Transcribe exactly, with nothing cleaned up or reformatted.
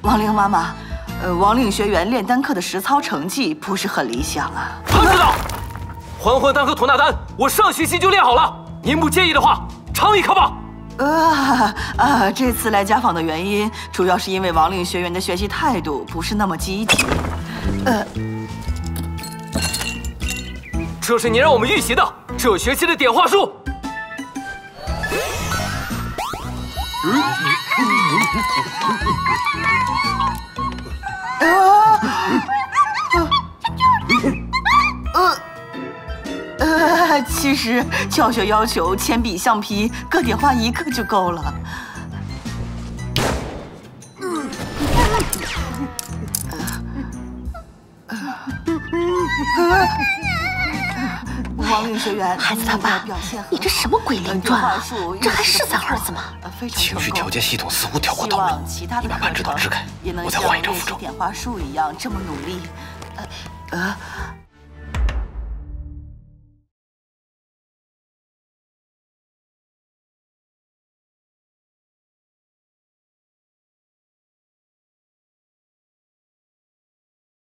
王玲妈妈，呃，王令学员炼丹课的实操成绩不是很理想啊。 唐指导，还魂丹和吐纳丹，我上学期就练好了。您不介意的话，尝一颗吧。 呃啊，这次来家访的原因，主要是因为王令学员的学习态度不是那么积极。呃， 这是你让我们预习的这学期的点化术。 呃呃呃，其实教学要求铅笔、橡皮各点画一个就够了。王令学员， 孩子他爸，你这什么鬼灵传啊？这还是咱儿子吗？ 情绪调节系统似乎跳过头了，你把半指导支开，我再换一张符咒。 点花术一样这么努力。呃呃。